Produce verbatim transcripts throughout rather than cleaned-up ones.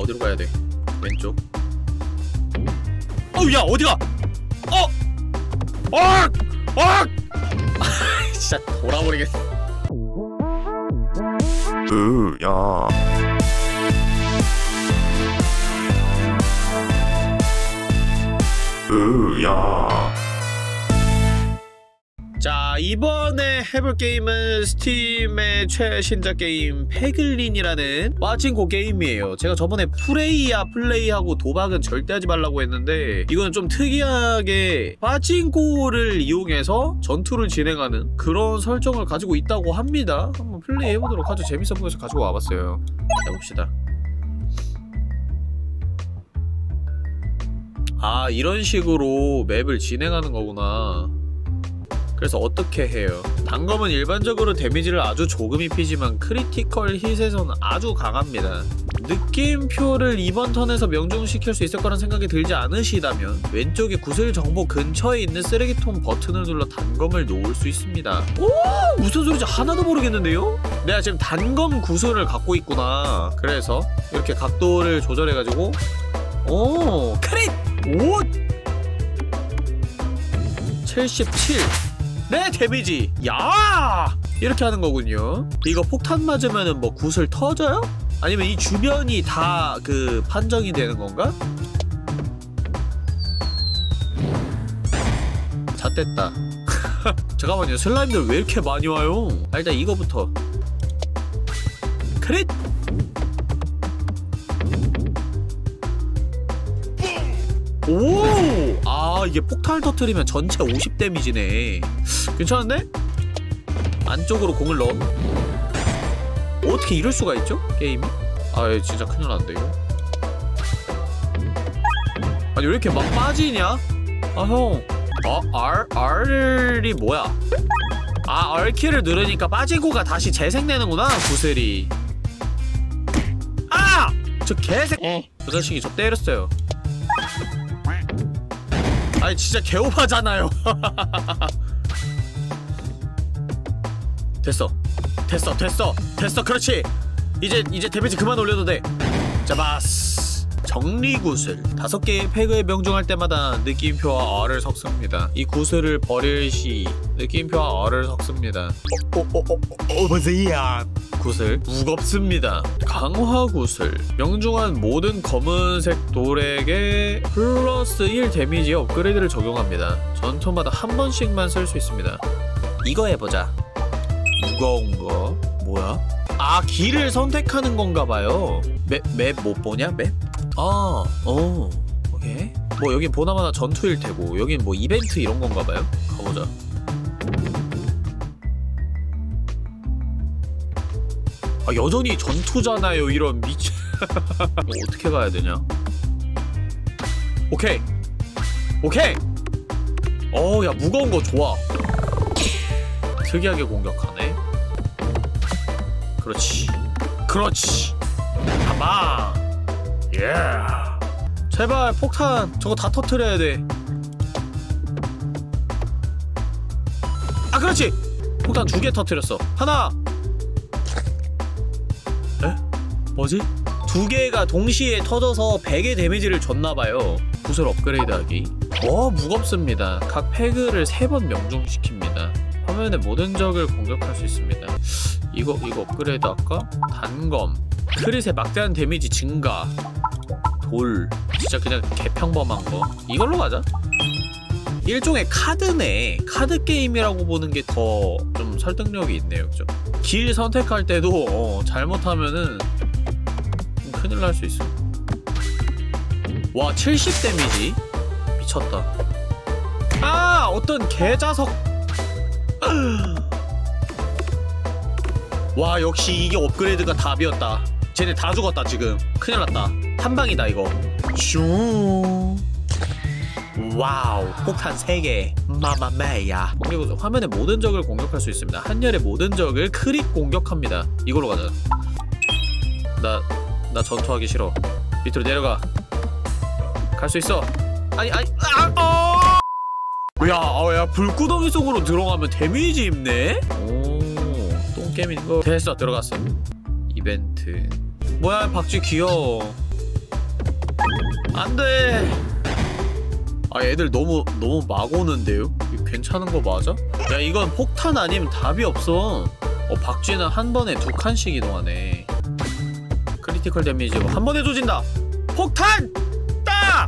어디로 가야 돼? 왼쪽. 어우 야 어디가? 어! 어! 어! 진짜 돌아버리겠어. 으야. 으야. 자, 이번에 해볼 게임은 스팀의 최신작 게임 페글린이라는 빠친코 게임이에요. 제가 저번에 프레이야 플레이하고 도박은 절대 하지 말라고 했는데 이거는 좀 특이하게 빠친코를 이용해서 전투를 진행하는 그런 설정을 가지고 있다고 합니다. 한번 플레이해보도록 하죠. 재밌어 보여서 가지고 와봤어요. 해봅시다. 아, 이런 식으로 맵을 진행하는 거구나. 그래서 어떻게 해요? 단검은 일반적으로 데미지를 아주 조금 입히지만 크리티컬 힛에서는 아주 강합니다. 느낌표를 이번 턴에서 명중시킬 수 있을 거란 생각이 들지 않으시다면 왼쪽에 구슬 정보 근처에 있는 쓰레기통 버튼을 눌러 단검을 놓을 수 있습니다. 오! 무슨 소리지? 하나도 모르겠는데요? 내가 지금 단검 구슬을 갖고 있구나. 그래서 이렇게 각도를 조절해가지고 오! 크릿! 오! 칠십칠! 네! 데미지! 야! 이렇게 하는 거군요. 이거 폭탄 맞으면은 뭐 구슬 터져요? 아니면 이 주변이 다 그 판정이 되는 건가? 잣됐다. 잠깐만요. 슬라임들 왜 이렇게 많이 와요? 아, 일단 이거부터. 크릿! 오! 아, 이게 폭탄을 터뜨리면 전체 오십 데미지네. 괜찮은데? 안쪽으로 공을 넣어. 어떻게 이럴 수가 있죠? 게임이? 아, 진짜 큰일 났는데 이거. 아니 왜 이렇게 막 빠지냐? 아 형. 어? R? R이 뭐야? 아, R키를 누르니까 빠지고가 다시 재생되는구나, 구슬이. 아! 저 개새... 저 자식이 저 때렸어요. 아니 진짜 개오바잖아요. 됐어 됐어 됐어 됐어. 그렇지. 이제 이제 데미지 그만 올려도 돼. 잡았어. 정리구슬. 다섯 개의 팩을 명중할 때마다 느낌표와 R을 섞습니다. 이 구슬을 버릴 시 느낌표와 R을 섞습니다. 어어어어 뭐지야? 구슬 무겁습니다. 강화 구슬. 명중한 모든 검은색 돌에게 플러스 일 데미지 업그레이드를 적용합니다. 전투마다 한 번씩만 쓸 수 있습니다. 이거 해보자. 무거운 거 뭐야? 아, 길을 선택하는 건가봐요. 맵, 맵 못 보냐? 맵? 아, 어, 오케이. 뭐 여긴 보나마나 전투일 테고 여긴 뭐 이벤트 이런 건가봐요. 가보자. 아, 여전히 전투잖아요. 이런 미친. 어떻게 가야 되냐? 오케이 오케이. 어, 야 무거운 거 좋아. 특이하게 공격하네. 그렇지 그렇지. 가봐. 예. 제발 폭탄 저거 다 터트려야 돼. 아, 그렇지. 폭탄 두 개 터트렸어. 하나. 에? 뭐지? 두 개가 동시에 터져서 백의 데미지를 줬나봐요. 구슬 업그레이드하기. 어, 무겁습니다. 각 패그를 세 번 명중시킵니다. 화면의 모든 적을 공격할 수 있습니다. 이거 이거 업그레이드 할까? 단검. 크릿의 막대한 데미지 증가. 돌. 진짜 그냥 개평범한 거. 이걸로 가자. 일종의 카드네. 카드 게임이라고 보는 게 더 좀 설득력이 있네요, 그죠? 길 선택할 때도 어, 잘못하면은 좀 큰일 날 수 있어. 와, 칠십 데미지? 미쳤다. 아! 어떤 개자석. 와, 역시 이게 업그레이드가 답이었다. 쟤네 다 죽었다 지금. 큰일 났다. 한방이다 이거. 슈. 와우. 폭탄 세 개. 마마메야. 그리고 화면의 모든 적을 공격할 수 있습니다. 한열의 모든 적을 크릿 공격합니다. 이걸로 가자. 나, 나 전투하기 싫어. 밑으로 내려가. 갈 수 있어. 아니 아니. 아! 어! 야, 어, 야, 불구덩이 속으로 들어가면 데미지 입네? 오, 똥게임인거. 됐어, 들어갔어. 이벤트. 뭐야, 박쥐 귀여워. 안돼. 아 애들 너무 너무 막 오는데요? 이거 괜찮은 거 맞아? 야 이건 폭탄 아니면 답이 없어. 어 박쥐는 한 번에 두 칸씩 이동하네. 크리티컬 데미지고 한 번에 조진다. 폭탄! 딱!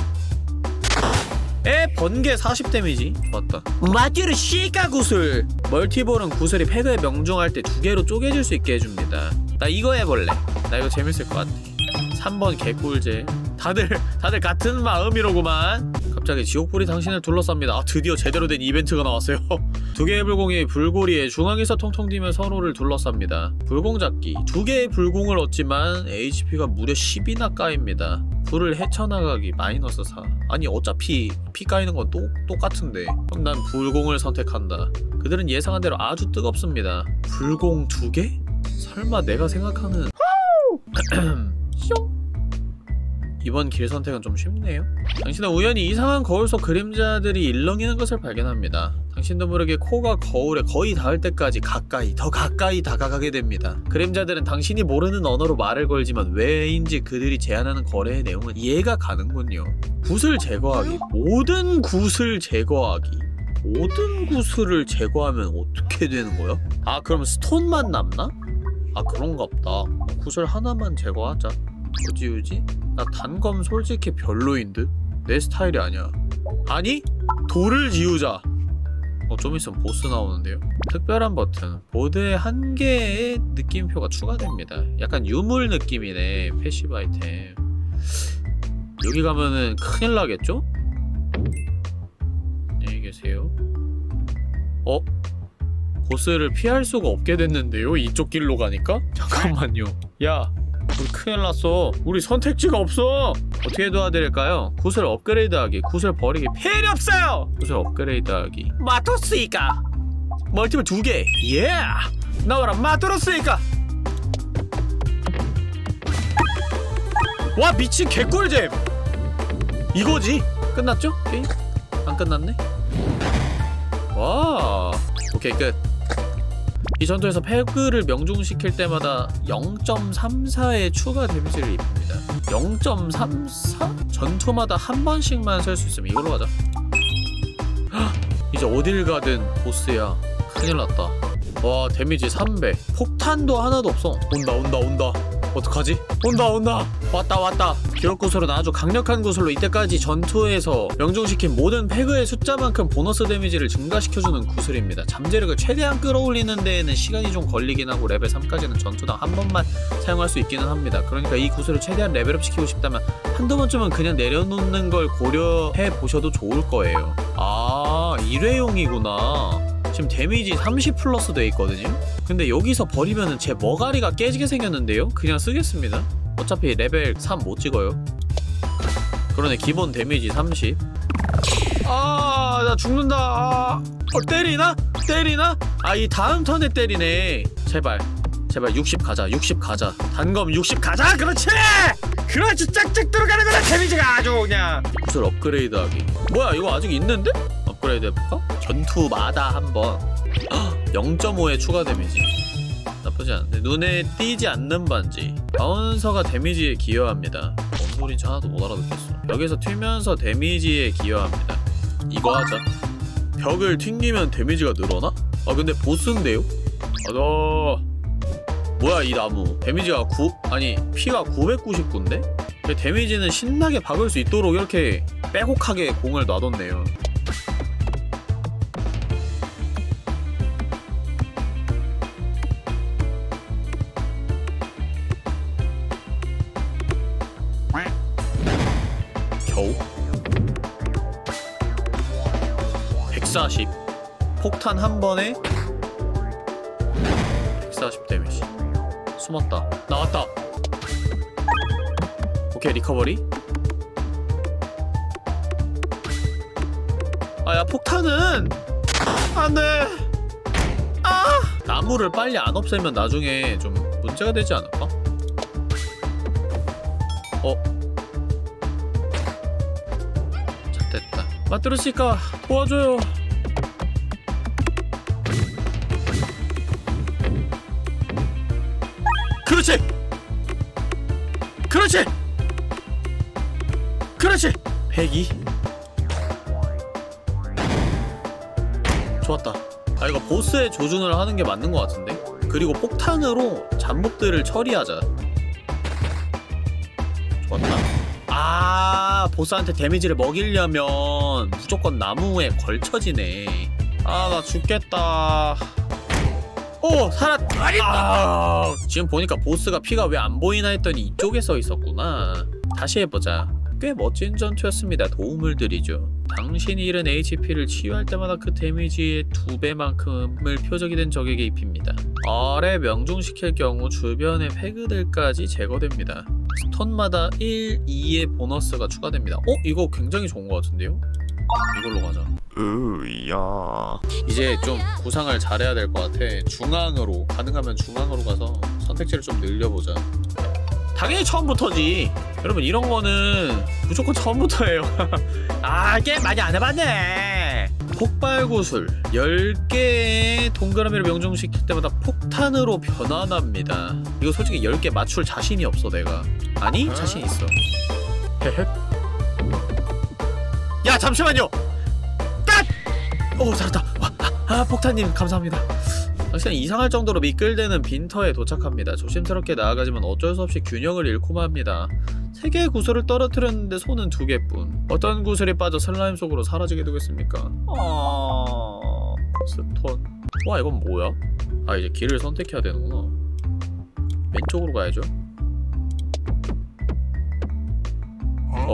에 번개 사십 데미지. 맞다. 마듀르 시가 구슬. 멀티볼은 구슬이 패드에 명중할 때 두 개로 쪼개질 수 있게 해줍니다. 나 이거 해볼래. 나 이거 재밌을 것 같아. 삼 번 개꿀잼. 다들 다들 같은 마음이로구만. 갑자기 지옥불이 당신을 둘러쌉니다. 아 드디어 제대로 된 이벤트가 나왔어요. 두 개의 불공이 불고리의 중앙에서 통통 튀며 서로를 둘러쌉니다. 불공 잡기. 두 개의 불공을 얻지만 에이치피가 무려 십이나 까입니다. 불을 헤쳐나가기 마이너스 사. 아니 어차피 피 까이는 건 또, 똑같은데. 그럼 난 불공을 선택한다. 그들은 예상한 대로 아주 뜨겁습니다. 불공 두 개? 설마 내가 생각하는 이번 길 선택은 좀 쉽네요. 당신은 우연히 이상한 거울 속 그림자들이 일렁이는 것을 발견합니다. 당신도 모르게 코가 거울에 거의 닿을 때까지 가까이, 더 가까이 다가가게 됩니다. 그림자들은 당신이 모르는 언어로 말을 걸지만 왜인지 그들이 제안하는 거래의 내용은 이해가 가는군요. 굿을 제거하기. 모든 굿을 제거하기. 모든 구슬을 제거하면 어떻게 되는 거야? 아 그럼 스톤만 남나? 아 그런갑다. 구슬 하나만 제거하자. 뭐지 유지? 나 단검 솔직히 별로인 듯? 내 스타일이 아니야. 아니? 돌을 지우자. 어 좀 있으면 보스 나오는데요? 특별한 버튼. 보드에 한 개의 느낌표가 추가됩니다. 약간 유물 느낌이네. 패시브 아이템. 여기 가면은 큰일 나겠죠? 안녕히 계세요. 어? 보스를 피할 수가 없게 됐는데요? 이쪽 길로 가니까? 잠깐만요. 야, 우리 큰일 났어. 우리 선택지가 없어. 어떻게 도와드릴까요? 굿을 업그레이드하기. 굿을 버리기. 필요 없어요. 굿을 업그레이드하기. 마토스이까. 멀티플 두 개. 예. Yeah. 나와라 마토스이까. 와 미친 개꿀잼. 이거지. 끝났죠? 게임? 안 끝났네? 와. 오케이 끝. 이 전투에서 패그를 명중시킬 때마다 영 점 삼사의 추가 데미지를 입힙니다. 영 점 삼사? 전투마다 한 번씩만 쓸 수 있으면 이걸로 가자. 헉, 이제 어딜 가든 보스야. 큰일 났다. 와 데미지 삼 배. 폭탄도 하나도 없어. 온다 온다 온다. 어떡하지? 온다 온다. 왔다 왔다. 기록 구슬은 아주 강력한 구슬로 이때까지 전투에서 명중시킨 모든 패그의 숫자만큼 보너스 데미지를 증가시켜주는 구슬입니다. 잠재력을 최대한 끌어올리는 데에는 시간이 좀 걸리긴 하고 레벨 삼까지는 전투당 한 번만 사용할 수 있기는 합니다. 그러니까 이 구슬을 최대한 레벨업 시키고 싶다면 한두 번쯤은 그냥 내려놓는 걸 고려해 보셔도 좋을 거예요. 아 일회용이구나. 지금 데미지 삼십 플러스 돼 있거든요? 근데 여기서 버리면은 제 머가리가 깨지게 생겼는데요? 그냥 쓰겠습니다. 어차피 레벨 삼 못 찍어요. 그러네 기본 데미지 삼십. 아, 나 죽는다. 아, 어, 때리나? 때리나? 아, 이 다음 턴에 때리네. 제발. 제발 육십 가자. 육십 가자. 단검 육십 가자! 그렇지! 그렇지! 짝짝 들어가는 거다! 데미지가 아주 그냥! 구슬 업그레이드하기. 뭐야, 이거 아직 있는데? 업그레이드 해볼까? 전투마다 한 번. 영 점 오의 추가 데미지. 나쁘지 않은데. 눈에 띄지 않는 반지. 바운서가 데미지에 기여합니다. 뭔 소리인지 하나도 못 알아듣겠어. 벽에서 튀면서 데미지에 기여합니다. 이거 하자. 벽을 튕기면 데미지가 늘어나? 아 근데 보스인데요? 아 너... 뭐야 이 나무. 데미지가 구... 아니 피가 구백구십구인데? 데미지는 신나게 박을 수 있도록 이렇게 빼곡하게 공을 놔뒀네요. 겨우? 백사십. 폭탄 한 번에 백사십 데미지. 숨었다. 나왔다. 오케이 리커버리. 아야 폭탄은 안돼. 아 나무를 빨리 안 없애면 나중에 좀 문제가 되지 않을까? 어? 자 됐다. 마트로시카 도와줘요. 그렇지! 그렇지! 그렇지! 백이. 좋았다. 아 이거 보스의 조준을 하는 게 맞는 것 같은데? 그리고 폭탄으로 잡몹들을 처리하자. 좋았다. 아 보스한테 데미지를 먹이려면 무조건 나무에 걸쳐지네. 아 나 죽겠다. 오! 살았! 아 지금 보니까 보스가 피가 왜 안 보이나 했더니 이쪽에 서 있었구나. 다시 해보자. 꽤 멋진 전투였습니다. 도움을 드리죠. 당신이 잃은 에이치피를 치유할 때마다 그 데미지의 두 배만큼을 표적이 된 적에게 입힙니다. 아래 명중시킬 경우 주변의 패그들까지 제거됩니다. 스턴마다 일, 이의 보너스가 추가됩니다. 어? 이거 굉장히 좋은 것 같은데요? 이걸로 가자. 으야. 이제 좀 구상을 잘해야 될 것 같아. 중앙으로, 가능하면 중앙으로 가서 선택지를 좀 늘려보자. 당연히 처음부터지. 여러분 이런 거는 무조건 처음부터예요. 아 게임 많이 안 해봤네. 폭발구슬 열 개의 동그라미를 명중시킬 때마다 폭탄으로 변환합니다. 이거 솔직히 열 개 맞출 자신이 없어 내가. 아니 자신 있어. 헤헤. 야 잠시만요. 딱! 오 살았다. 와, 아, 아 폭탄님 감사합니다. 당신은 이상할 정도로 미끌대는 빈터에 도착합니다. 조심스럽게 나아가지만 어쩔 수 없이 균형을 잃고만 합니다. 세 개의 구슬을 떨어뜨렸는데 손은 두 개뿐. 어떤 구슬이 빠져 슬라임 속으로 사라지게 되겠습니까? 아... 스톤... 와 이건 뭐야? 아 이제 길을 선택해야 되는구나. 왼쪽으로 가야죠. 어?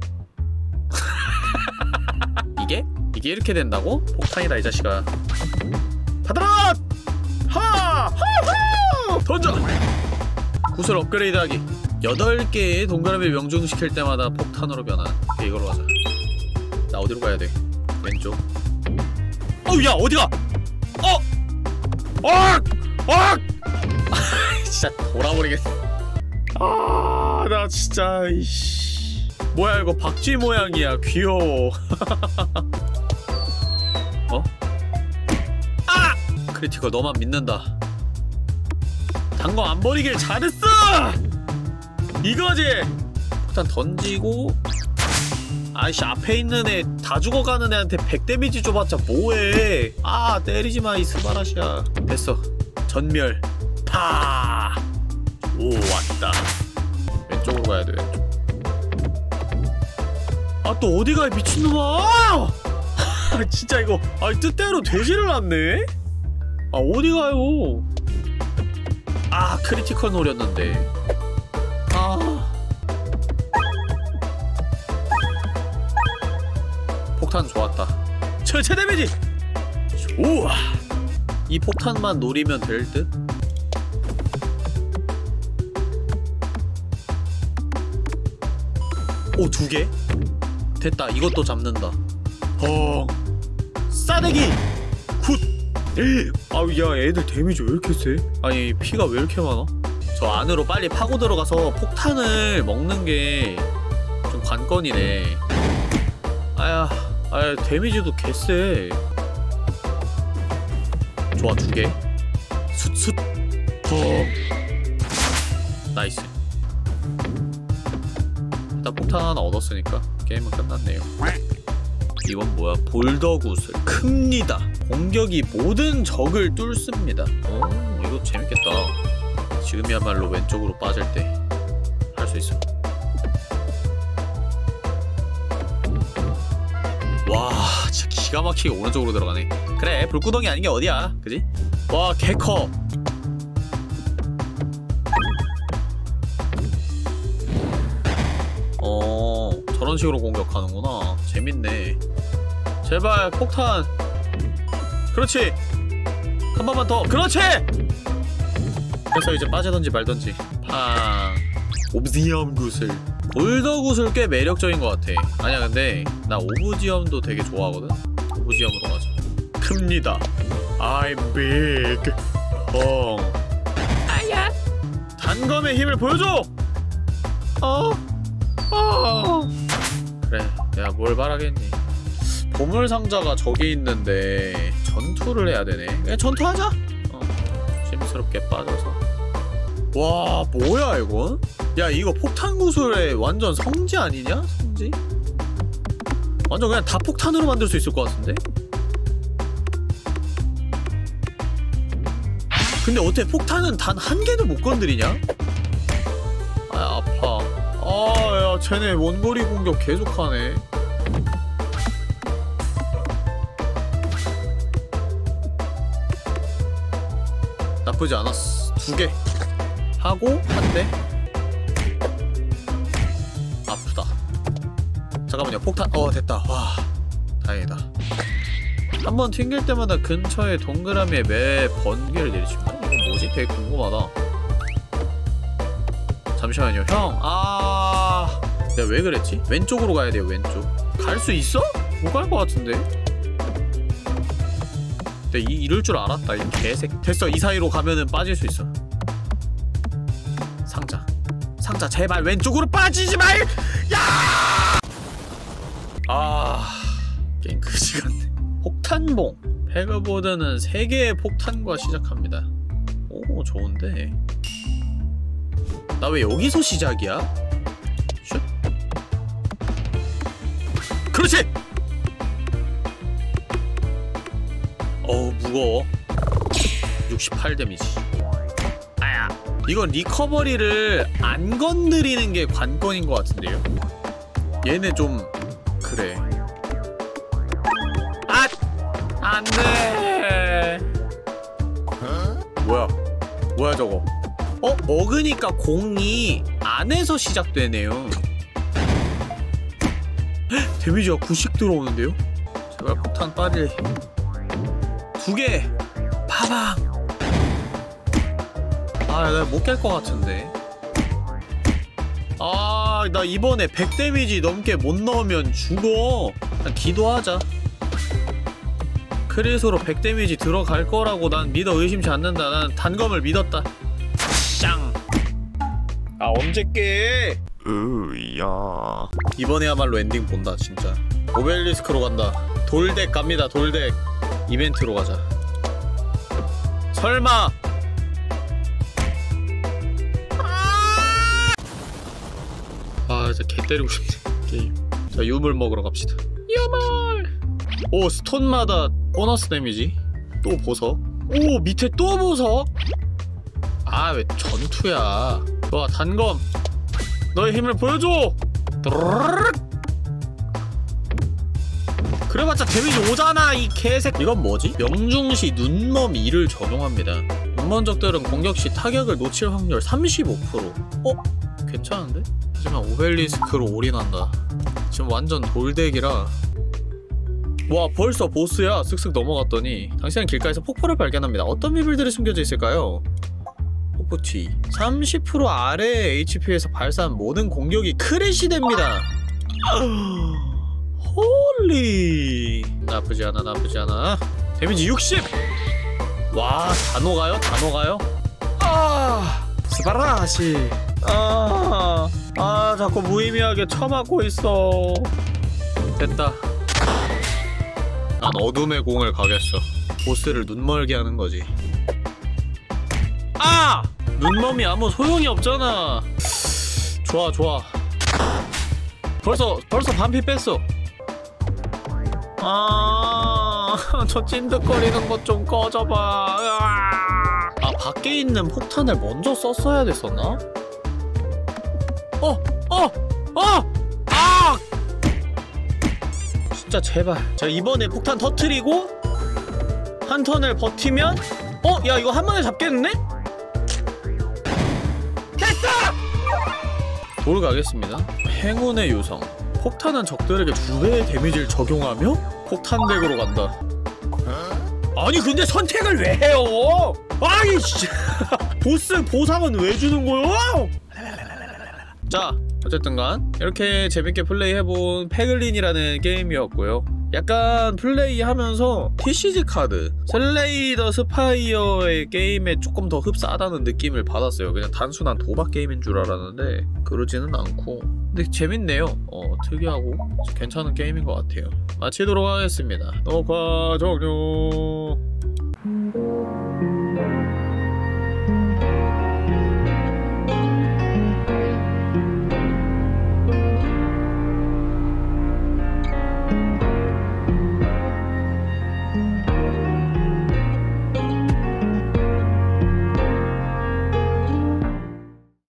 이게? 이게 이렇게 된다고? 폭탄이다 이 자식아. 받아라! 하! 하하! 던져! 구슬 업그레이드하기. 여덟 개의 동그라미를 명중시킬 때마다 폭탄으로 변환. 오케이, 이걸로 가자. 나 어디로 가야 돼? 왼쪽. 어우, 야, 어디가? 어! 어! 어! 진짜 돌아버리겠어. 아, 나 진짜, 이씨. 뭐야, 이거 박쥐 모양이야. 귀여워. 어? 크리티컬 너만 믿는다. 단검 안 버리길 잘했어! 이거지! 폭탄 던지고 아이씨 앞에 있는 애 다 죽어가는 애한테 백 데미지 줘봤자 뭐해. 아 때리지마 이 스바라시야. 됐어. 전멸. 파! 오 왔다. 왼쪽으로 가야 돼 왼쪽. 아 또 어디가 미친놈아! 진짜 이거 아 뜻대로 되지를 않네? 아 어디가요? 아 크리티컬 노렸는데. 아 폭탄 좋았다. 철체 데미지! 좋아! 이 폭탄만 노리면 될 듯? 오 두 개? 됐다. 이것도 잡는다. 어 싸대기! 굿! 아우 야 애들 데미지 왜 이렇게 세? 아니 피가 왜 이렇게 많아? 저 안으로 빨리 파고 들어가서 폭탄을 먹는 게 좀 관건이네. 아야 아야 데미지도 개쎄. 좋아 두 개. 숫숫 더 나이스. 일단 폭탄 하나 얻었으니까 게임은 끝났네요. 이건 뭐야? 볼더 구슬 큽니다. 공격이 모든 적을 뚫습니다. 오 이거 재밌겠다. 지금이야말로 왼쪽으로 빠질 때 할 수 있어. 와 진짜 기가 막히게 오른쪽으로 들어가네. 그래 불구덩이 아닌 게 어디야 그지? 와 개커. 어 저런 식으로 공격하는구나. 재밌네. 제발 폭탄. 그렇지. 한 번만 더. 그렇지. 그래서 이제 빠지던지 말던지. 팡. 옵지엄 구슬. 볼더 구슬 꽤 매력적인 것 같아. 아니야 근데 나 오브지엄도 되게 좋아하거든. 오브지엄으로 가자. 큽니다. I'm big. 뻥. 아야. 단검의 힘을 보여줘. 어. 어. 그래 내가 뭘 바라겠니. 보물상자가 저기 있는데 전투를 해야 되네. 그냥 전투하자. 어. 심스럽게 빠져서. 와 뭐야 이건? 야 이거 폭탄 구슬의 완전 성지 아니냐? 성지? 완전 그냥 다 폭탄으로 만들 수 있을 것 같은데? 근데 어떻게 폭탄은 단 한 개도 못 건드리냐? 아 아파. 아야 쟤네 원거리 공격 계속하네. 나쁘지 않았어. 두 개 하고 한 대. 아프다. 잠깐만요. 폭탄. 어 됐다. 와 다행이다. 한번 튕길 때마다 근처의 동그라미에 매 번개를 내리십니다. 이거 뭐지? 되게 궁금하다. 잠시만요 형. 아 내가 왜 그랬지? 왼쪽으로 가야 돼요. 왼쪽. 갈 수 있어? 못 갈 것 같은데? 내가 이, 이럴 줄 알았다 이 개새끼. 됐어. 이 사이로 가면은 빠질 수 있어. 상자 상자 제발 왼쪽으로 빠지지 말! 야! 아 게임 그 시간. 폭탄봉. 패거보드는 세 개의 폭탄과 시작합니다. 오 좋은데. 나 왜 여기서 시작이야? 슛. 그렇지! 어우 무거워. 육십팔 데미지. 아야. 이건 리커버리를 안 건드리는 게 관건인 것 같은데요? 얘네 좀 그래. 아! 안돼. 뭐야? 뭐야 저거? 어? 먹으니까 공이 안에서 시작되네요. 헉, 데미지가 구씩 들어오는데요? 제발 폭탄 빨리. 두 개! 파방! 아, 나 못 깰 것 같은데. 아, 나 이번에 백 데미지 넘게 못 넣으면 죽어. 그냥 기도하자. 크리스로 백 데미지 들어갈 거라고 난 믿어 의심치 않는다. 난 단검을 믿었다. 쌍! 아, 언제 깨? 으야. 이번에야말로 엔딩 본다, 진짜. 오벨리스크로 간다. 돌덱 갑니다, 돌덱. 이벤트로 가자. 설마! 아, 진짜 개 때리고 싶네, 게임. 자, 유물 먹으러 갑시다. 유물! 오, 스톤마다 보너스 데미지. 또 보석. 오, 밑에 또 보석? 아, 왜 전투야. 좋아, 단검. 너의 힘을 보여줘! 그래봤자 데미지 오잖아, 이 개색. 이건 뭐지? 명중시 눈멈 이를 적용합니다. 눈먼 적들은 공격시 타격을 놓칠 확률 삼십오 퍼센트. 어? 괜찮은데? 하지만 오벨리스크로 올인한다. 지금 완전 돌덱이라. 와, 벌써 보스야. 쓱쓱 넘어갔더니 당신은 길가에서 폭포를 발견합니다. 어떤 비밀들이 숨겨져 있을까요? 폭포티. 삼십 퍼센트 아래 에이치피에서 발사한 모든 공격이 크릿이 됩니다. 홀리. 나쁘지 않아, 나쁘지 않아. 데미지 육십! 와, 다 녹아요? 다 녹아요? 아, 스바라시. 아, 아, 자꾸 무의미하게 쳐맞고 있어. 됐다. 난 어둠의 공을 가겠어. 보스를 눈멀게 하는 거지. 아! 눈멈이 아무 소용이 없잖아. 좋아, 좋아. 벌써, 벌써 반피 뺐어. 아, 저 찐득거리는 것 좀 꺼져봐. 아, 밖에 있는 폭탄을 먼저 썼어야 됐었나? 어! 어! 어! 아! 진짜 제발. 자, 이번에 폭탄 터트리고 한 턴을 버티면 어? 야, 이거 한 번에 잡겠는데? 됐어! 돌 가겠습니다. 행운의 요성. 폭탄은 적들에게 두 배의 데미지를 적용하며 폭탄덱으로 간다. 아니 근데 선택을 왜 해요? 아이 씨. 보스 보상은 왜 주는 거요? 자, 어쨌든간 이렇게 재밌게 플레이해본 패글린이라는 게임이었고요. 약간 플레이하면서 티씨지 카드, 슬레이더 스파이어의 게임에 조금 더 흡사하다는 느낌을 받았어요. 그냥 단순한 도박 게임인 줄 알았는데 그러지는 않고, 근데 재밌네요. 어, 특이하고 괜찮은 게임인 것 같아요. 마치도록 하겠습니다. 녹화 종료.